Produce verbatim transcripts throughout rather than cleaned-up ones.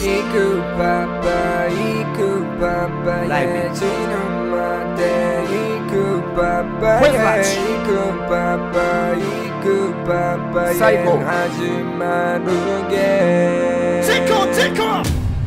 行くパパ行くパパライブ家路のまで行くパパフェイスマッチ行くパパ行くパパ最高始まるゲームチェコチェコ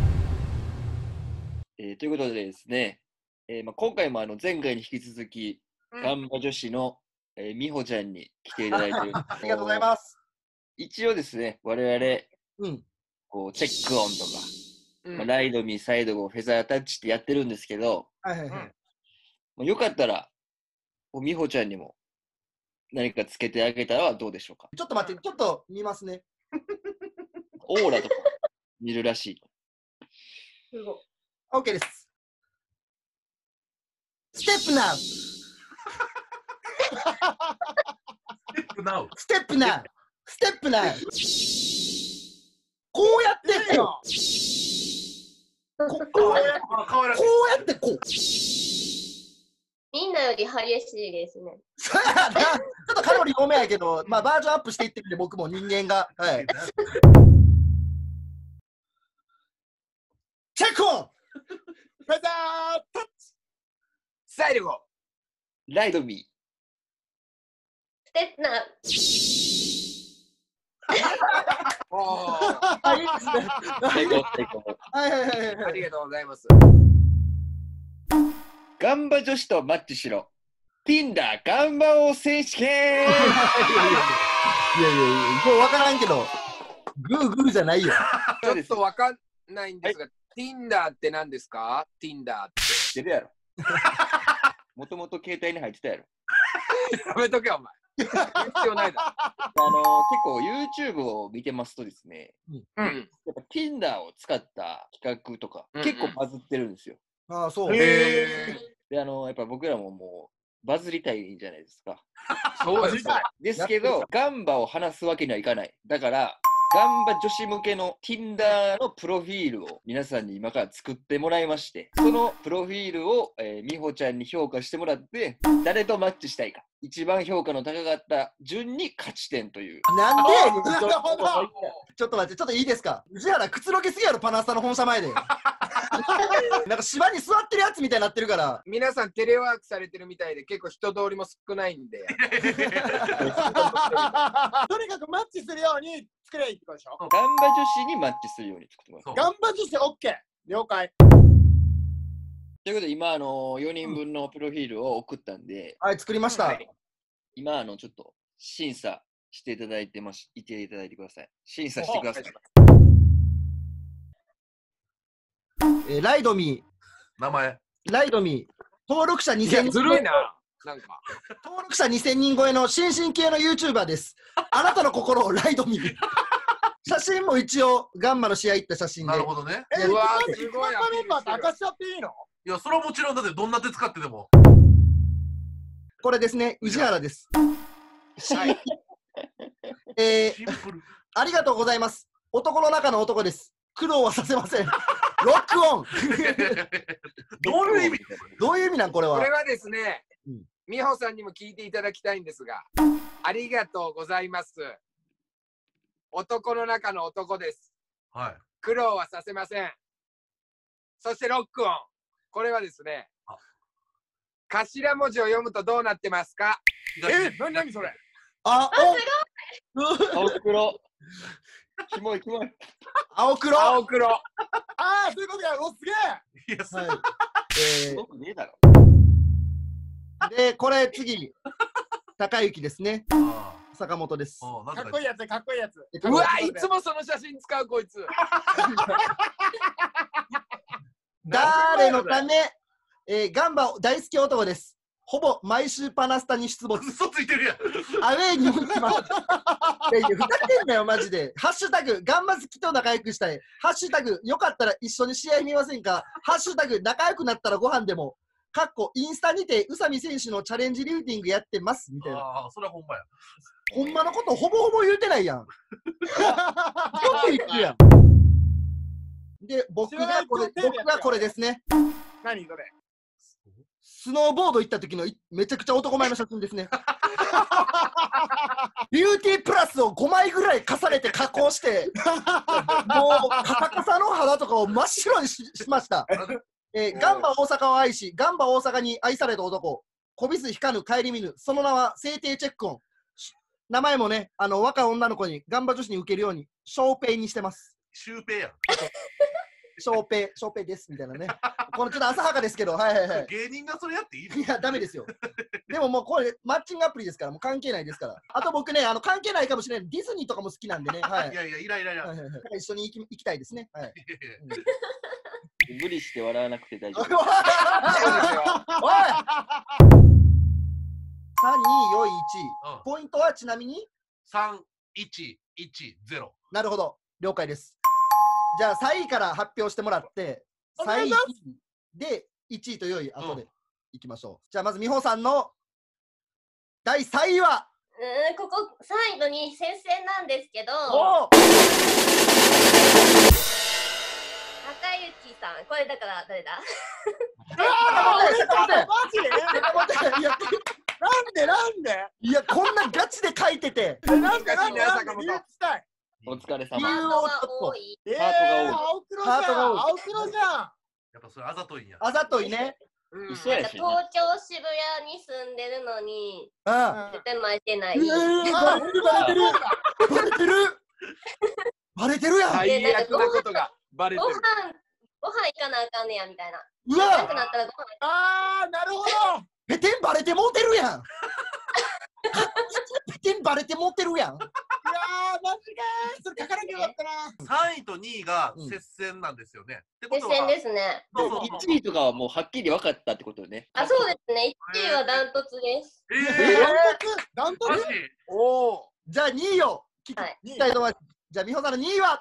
えーということでですね、えーまあ、今回もあの前回に引き続き、 うんガンバ女子の、えー、美穂ちゃんに来ていただいているありがとうございます。 一応ですね、我々、 うん。 こうチェックオンとか、 うんまあ、ライドミー、サイドゴー、フェザータッチってやってるんですけど、 はいはいはい。 まあ、よかったら、こう美穂ちゃんにも何かつけてあげたらどうでしょうか。 ちょっと待って、ちょっと見ますね。 オーラとか見るらしい。 OK です。ステップナウステップナウ。 ステップナウステップナウこうやってこう。ここうやってあ、可愛らしこい。 うやってこう。 みんなより激しいですね。 そうやなちょっとカロリー多めやけど、まあバージョンアップしていってるんで、僕も人間が。はい。チェックオンフェザータッチサイドゴーライドミステップナウ。 おーあ、いいですね。 ー、成功成功。 はいはいはいはい。 ありがとうございます。 ガンバ女子とマッチしろ。Tinder ガンバ王選手権いやいやいやいや、これ分からんけど、グーグーじゃないよ。 ちょっとわかんないんですが、Tinder って何ですか ?Tinder って。 知ってるやろ。もともと携帯に入ってたやろ。 やめとけお前。言う必要ないだあのー、結構 YouTube を見てますとですね、 ろ。 やっぱ Tinder を使った企画とか、 うんうん結構バズってるんですよ。 ああ、そう。 へで、あのー、やっぱ僕らももうバズりたいじゃないですか。 ー。そうですね。 ですけど、ガンバを話すわけにはいかない。だから、ガンバ女子向けの Tinder のプロフィールを皆さんに今から作ってもらいまして、そのプロフィールを、えー、美穂ちゃんに評価してもらって、誰とマッチしたいか、一番評価の高かった順に勝ち点という。 なんでやねんなるほど。 ちょっと待って、ちょっといいですか宇治原、くつろげすぎやろ、パナスタの本社前で。なんか芝に座ってるやつみたいになってるから。 皆さんテレワークされてるみたいで結構人通りも少ないんで。 とにかくマッチするように作ればいいってことでしょ。 ガンバ女子にマッチするように作ってもらそうう。 ガンバ女子 OK。了解。 ということで、今、あのー、よにんぶんのプロフィールを送ったんで、 はい、作りました。 はい今、あの、ちょっと審査していただいてます、いていただいてください。審査してください。 えーライドミ名前。 ー、ライドミー、登録者い 2000 や、 人ずるいな。なんか。 登録者にせんにん超えの新進系の YouTuber です。あなたの心をライドミー。写真も一応、ガンマの試合行った写真で。 なるほどね。 え、 うわ一番すごい一番メンバーって明かしちゃっていいの？ いや、それはもちろんだってどんな手使ってでも。 これですね、宇治原です。 はい。 えー、 シンプル。 ありがとうございます。男の中の男です。苦労はさせません。ロックオンどういう意味？ どういう意味なんこれはこれ。はですねうん、 美穂さんにも聞いていただきたいんですが、ありがとうございます。男の中の男です。 はい。 苦労はさせません。そしてロックオン。これはですねあ、 頭文字を読むとどうなってますか？ え、なになにそれ？ あ、 青黒。キモいキモい。 青黒。 青黒。 ああ、そういうことや。お、すげえ。 いや、そはい。え僕ねえだろ。 ー、で、これ次、高之ですね。 あ坂本です。 あ、なんかっこいいやつ、かっこいいやつ。 うわ、いつもその写真使うこいつ。 誰のため、えー、ガンバ大好き男です。ほぼ毎週パナスタに出没。 嘘ついてるやん。 アウェーにも行きます。いやいや、ふざけんなよ、マジで。ハッシュタグ、ガンバ好きと仲良くしたい。ハッシュタグ、よかったら一緒に試合見ませんか。ハッシュタグ、仲良くなったらご飯でも。かっこ、インスタにて、宇佐美選手のチャレンジルーティングやってます。みたいな。 ああ、それはほんまや。 ほんまのことほぼほぼ言うてないやん。よく言ってやん。で、僕がこれ、僕がこれですね。 何それ？ スノーボード行った時のいめちゃくちゃ男前の写真ですね。ビューティープラスをごまいぐらい重ねて加工して、もうカサカサの肌とかを真っ白に し, しました。えー、ガンバ大阪を愛し、ガンバ大阪に愛された男、こびす引かぬ顧みぬ、その名は聖帝チェックオン。名前もね、あの若い女の子に、ガンバ女子に受けるように、ショーペイにしてます。 シュウペイやん。 ショーペイ、ショーペイですみたいなね。このちょっと浅はかですけど、はいはいはい。 芸人がそれやっていいの？ いや、ダメですよ。でももうこれ、マッチングアプリですから、もう関係ないですから。あと僕ね、あの関係ないかもしれない、ディズニーとかも好きなんでね。はい。 いやいや、イライライラ。 はいはいはい、だから一緒に行き行きたいですね。はい。 無理して笑わなくて大丈夫。 おいさん、に、よい、いち。 うんポイントはちなみにさん、いち、いち、ゼロ。 なるほど。了解です。じゃあ、さんいから発表してもらって、さんいお願いしますでいちいとよい、後でうんいきましょう。じゃあ、まず美穂さんのだいさんいは、 うーん、ここさんいとに接戦なんですけど、 お高之さん、これだから誰だ？ あー俺か待マジでいや、 なんでなんでいや、こんなガチで書いてて、 えなんでなんで難しいねなんで理由聞きたい。 お疲れ理様。 由ハートが多い。 えー、 ハートが多い青黒じゃん。 ハートが多い青黒じゃん。 やっぱそれあざといんや。 あざといね。 うん一緒やし、ね。 東京渋谷に住んでるのに、 うん。 絶対巻いてない。 えー、バレてる、バレてる、バレてる、バレてるやん。 最悪なことがバレてる。 ご飯、ご飯行かなあかんねやみたいな。 うなわくなったらご飯あー、なるほど。 ペテンバレてもうてるやん。ペテンバレてもうてるやん。 いやー、マジかー。それ書かなきゃよかったな。 さんいとにいが接戦なんですよね。ってことは接戦ですね。 そうそうそういちいとかはもうはっきり分かったってことよね。 あ、そうですね。いちいはダントツです。 えダントツダントー、マジツおお。 じゃあにいを聞きはい聞きたいと思います。じゃあ美穂さんのにいは、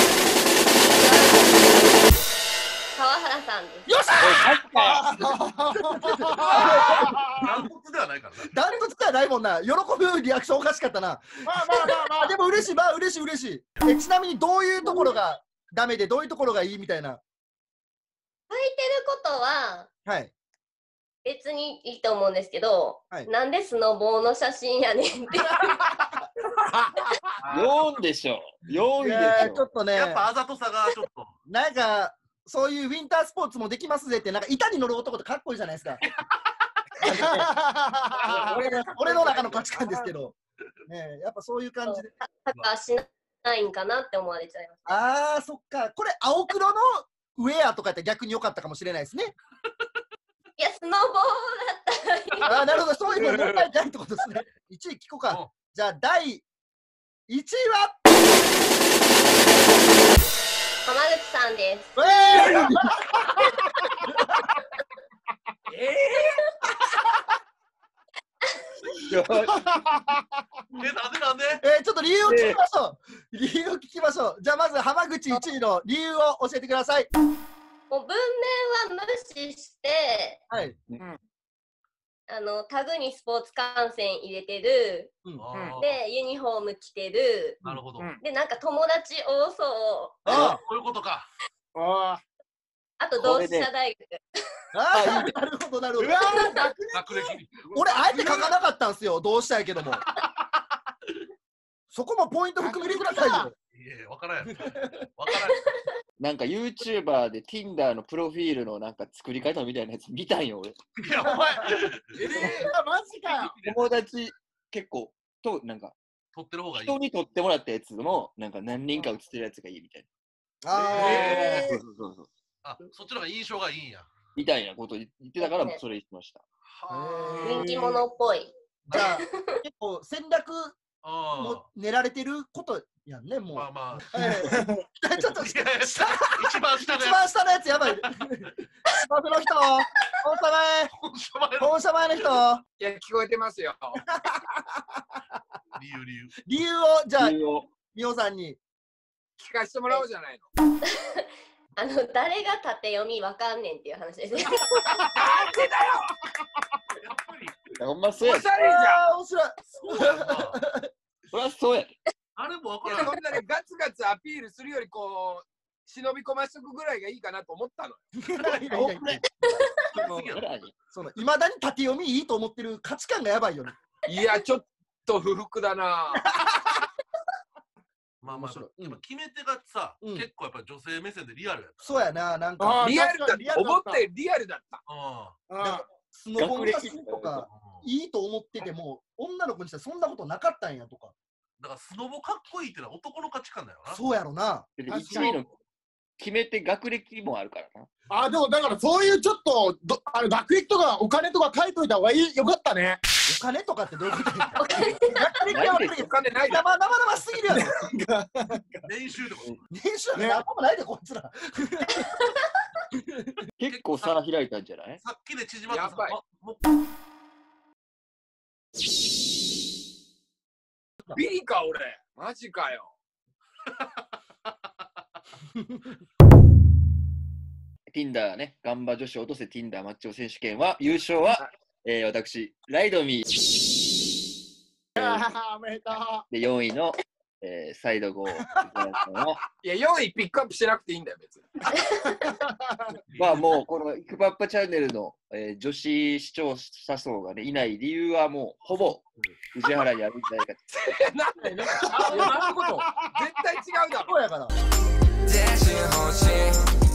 川原さんです。 よっしゃダントツではないからな。 ー。ダントツではないもんな。喜ぶリアクションおかしかったな。 まあまあまあまあ、でも嬉しい、まあ嬉しい嬉しい。え、ちなみにどういうところがダメで、どういうところがいいみたいな。 書いてることははい。 別にいいと思うんですけど、 はいなんでスノボーの写真やねんって。 よんでしょ。よんいでしょ。 やーちょっとね、 やっぱあざとさがちょっと。 なんか、そういうウィンタースポーツもできますぜって、なんか板に乗る男ってかっこいいじゃないですか。俺の俺の中の価値観ですけど、ねえ、やっぱそういう感じで。 サッカーしないんかなって思われちゃいます。 あー、そっか。これ、青黒のウェアとかやって逆に良かったかもしれないですね。 いや、スノボーだったらいい。 あー、なるほど。そういうの問題ないってことですね。いちい聞こうかうん。 じゃあ、だいいちいは、 浜口さんです。 えーよえ、なんでなんでえー、ちょっと理由を聞きましょう。理由を聞きましょう。じゃあ、まず浜口いちいの理由を教えてください。 もう文面は無視して、 はい。 あのタグにスポーツ観戦入れてる、 うん、 あーでユニフォーム着てる、 なるほど。 うんでなんか友達多そう、 あそういうことか。 おーあと同志社大学。 あー、なるほど、なるほどうわ。ー、学学歴。 俺、あえて書かなかったんですよ。どうしたやけども。そこもポイント含めてくださいよ。 いや、わからんやろ。わからん。 なんか YouTuber で Tinder のプロフィールのなんか作り方みたいなやつ見たんよ、俺。 いや、お前、 えー、マジかよ。 友達結構と、なんか撮ってる方がいい。 人に撮ってもらったやつのなんか何人か写ってるやつがいいみたいあえな。そうそうそうそう。 あ、そっちの方が印象がいいんや。 みたいなこと言ってたから、もうそれ言ってました。 は人気者っぽい。 ー、じゃあ、結構戦略あ。 も練られてることやんね、もう。 まあまあ。 はいちょっと、 いやいや下一番下のや一番下のやつやばい。芝生の人、本社前、 つ。本前の本社前の人、 いや、聞こえてますよ。 理由理由。 理由を、じゃあ、 理由を美穂さんに。 聞かせてもらおうじゃないの。 あの誰が縦読みわかんねんっていう話ですね。 やっぱり、 ほんまそうやで。 おしゃれじゃん。 あー、面白い。 そうやんな。 そりゃそうやで。 あれもわかいや、 らん。 そんなね、ガツガツアピールするより、こう、忍び込ましとくぐらいがいいかなと思ったの。 いやいやいやいやすぎやろ。 そのいまだに縦読みいいと思ってる価値観がやばいよね。 いや、ちょっと不服だな。 まあまあ、 面白いでも決め手がさ、 うん結構やっぱ女性目線でリアルやっそうやな、なんか。 あーリアルだ確かにリアルだった思ったよりリアルだった。 た。うん。 あなんかスノボの写真とかいいと思ってても、女の子にしたらそんなことなかったんやとか。 だからスノボかっこいいってのは男の価値観だよな。 そうやろな。 でいちいの決めて学歴もあるからな。 あ、でもだからそういうちょっとどあの学歴とかお金とか書いといた方がいいよかったね。 お金とかってどういうことやお金学歴は悪いけおど、 金ないだ生々々すぎるやろ。 練習とか。 年収なんか何もないで、こいつら。 結構差開いたんじゃない？ さっきで縮まったやばいあもうビリか俺。マジかよ。 Tinder ね、ガンバ女子落とせ Tinder マッチョ選手権は、優勝は、えー、私、ライドミー。 おめでとう。 で、よんいの、えー、サイドゴー。 いや、よんいピックアップしなくていいんだよ、別に。 まあもう、このイクパッパチャンネルの、えー、女子視聴者層がね、いない理由はもう、ほぼ、宇治原にあるんじゃないかと。 なんでね。あ、なんてこと絶対違うだろ。 そうやから。 自信欲しい